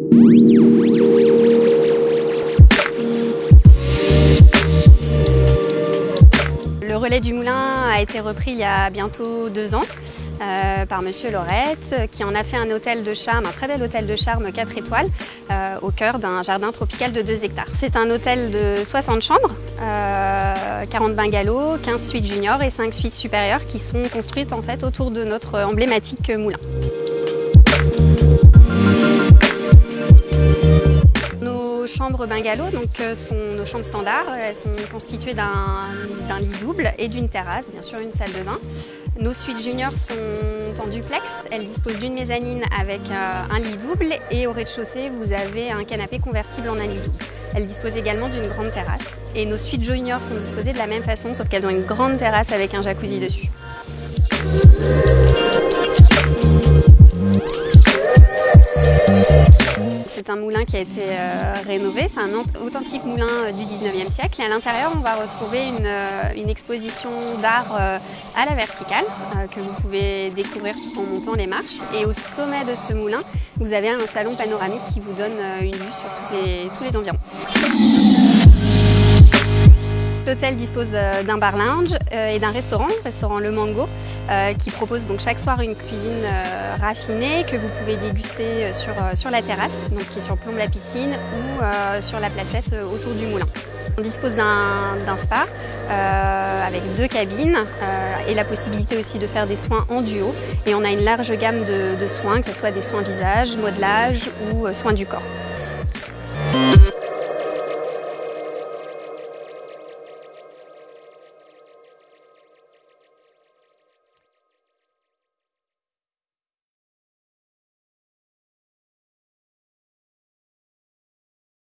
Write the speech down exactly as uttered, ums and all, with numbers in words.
Le relais du moulin a été repris il y a bientôt deux ans euh, par Monsieur Laurette, qui en a fait un hôtel de charme, un très bel hôtel de charme quatre étoiles, euh, au cœur d'un jardin tropical de deux hectares. C'est un hôtel de soixante chambres, euh, quarante bungalows, quinze suites juniors et cinq suites supérieures qui sont construites en fait autour de notre emblématique moulin. Nos chambres bungalow donc, euh, sont nos chambres standards. Elles sont constituées d'un d'un lit double et d'une terrasse, bien sûr une salle de bain. Nos suites juniors sont en duplex. Elles disposent d'une mezzanine avec euh, un lit double et au rez-de-chaussée, vous avez un canapé convertible en un lit double. Elles disposent également d'une grande terrasse. Et nos suites juniors sont disposées de la même façon, sauf qu'elles ont une grande terrasse avec un jacuzzi dessus. C'est un moulin qui a été euh, rénové, c'est un authentique moulin euh, du dix-neuvième siècle. Et à l'intérieur, on va retrouver une, euh, une exposition d'art euh, à la verticale euh, que vous pouvez découvrir en montant les marches. Et au sommet de ce moulin, vous avez un salon panoramique qui vous donne euh, une vue sur tous les, tous les environs. L'hôtel dispose d'un bar lounge et d'un restaurant, restaurant Le Mango, qui propose donc chaque soir une cuisine raffinée que vous pouvez déguster sur, sur la terrasse, donc qui est sur le plomb de la piscine ou sur la placette autour du moulin. On dispose d'un spa euh, avec deux cabines euh, et la possibilité aussi de faire des soins en duo. Et on a une large gamme de, de soins, que ce soit des soins visage, modelage ou euh, soins du corps.